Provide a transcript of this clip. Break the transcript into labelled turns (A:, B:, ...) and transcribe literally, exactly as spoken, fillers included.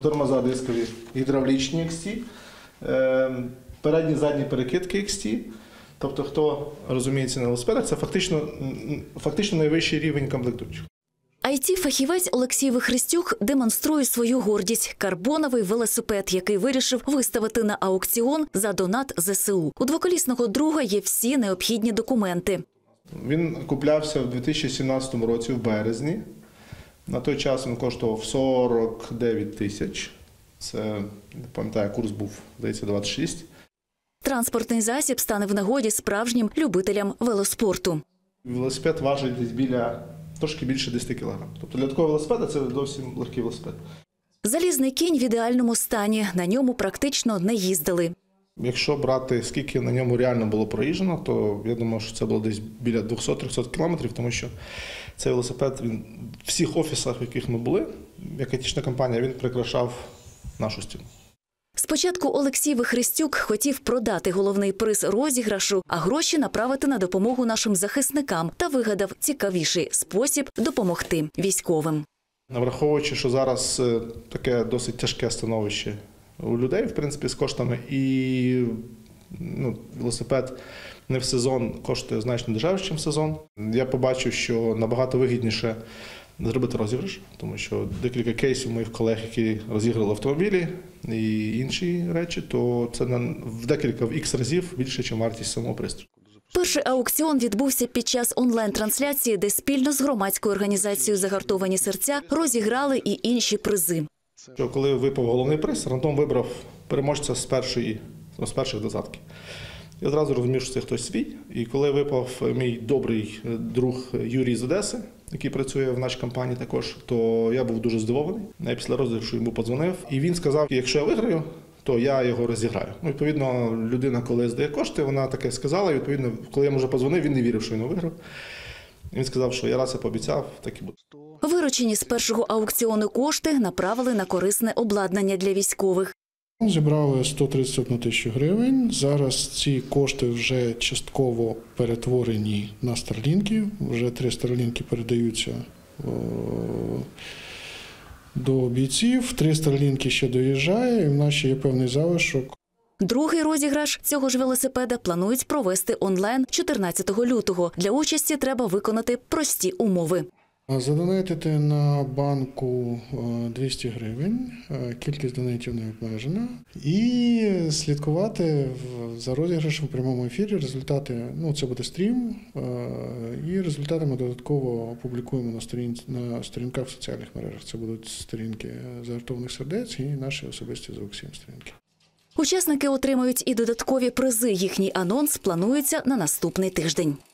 A: Тормоза дискові гідравлічні ікс ті, передні задні перекидки ікс ті. Тобто, хто розуміється на велосипедах, це фактично, фактично найвищий рівень комплектуючих.
B: ай ті-фахівець Олексій Вихрестюк демонструє свою гордість – карбоновий велосипед, який вирішив виставити на аукціон за донат зе се у. У двоколісного друга є всі необхідні документи.
A: Він куплявся в дві тисячі сімнадцятому році, в березні. На той час він коштував сорок дев'ять тисяч. Це, не пам'ятаю, курс був, здається, двадцять шість.
B: Транспортний засіб стане в нагоді справжнім любителям велоспорту.
A: Велосипед важить десь біля, трошки більше десяти кілограм. Тобто для такого велосипеда це зовсім легкий велосипед.
B: Залізний кінь в ідеальному стані, на ньому практично не їздили.
A: Якщо брати, скільки на ньому реально було проїжджено, то я думаю, що це було десь біля двохсот-трьохсот кілометрів, тому що цей велосипед, він в всіх офісах, в яких ми були, як айтішна компанія, він прикрашав нашу стіну.
B: Спочатку Олексій Вихрестюк хотів продати головний приз розіграшу, а гроші направити на допомогу нашим захисникам та вигадав цікавіший спосіб допомогти військовим.
A: Враховуючи, що зараз таке досить тяжке становище у людей, в принципі, з коштами, і ну, велосипед не в сезон коштує значно дешевше, ніж в сезон. Я побачив, що набагато вигідніше зробити розіграш, тому що декілька кейсів моїх колег, які розіграли автомобілі і інші речі, то це в декілька, в ікс разів більше, ніж вартість самого пристрою.
B: Перший аукціон відбувся під час онлайн-трансляції, де спільно з громадською організацією «Загартовані серця» розіграли і інші призи.
A: Коли випав головний приз, рандом вибрав переможця з, першої, з перших десятки. Я одразу розумів, що це хтось свій. І коли випав мій добрий друг Юрій з Одеси, який працює в нашій компанії також, то я був дуже здивований. Я після розіграшу йому подзвонив. І він сказав, якщо я виграю, то я його розіграю. Ну, відповідно, людина, коли здає кошти, вона таке сказала. І, відповідно, коли я йому вже подзвонив, він не вірив, що він виграв. Він сказав, що я раз я пообіцяв, так і буде.
B: Виручені з першого аукціону кошти направили на корисне обладнання для військових.
C: Зібрали сто тридцять одну тисячу гривень. Зараз ці кошти вже частково перетворені на старлінки. Вже три старлінки передаються до бійців. Три старлінки ще доїжджає, і в нас ще є певний залишок.
B: Другий розіграш цього ж велосипеда планують провести онлайн чотирнадцятого лютого. Для участі треба виконати прості умови.
C: Задонатити на банку двісті гривень, кількість донатів не обмежена. І слідкувати за розіграшем в прямому ефірі. Результати, ну це буде стрім, і результати ми додатково опублікуємо на, сторін, на сторінках в соціальних мережах. Це будуть сторінки «Загартованих сердець» і наші особисті з Олексієм сторінки.
B: Учасники отримають і додаткові призи. Їхній анонс планується на наступний тиждень.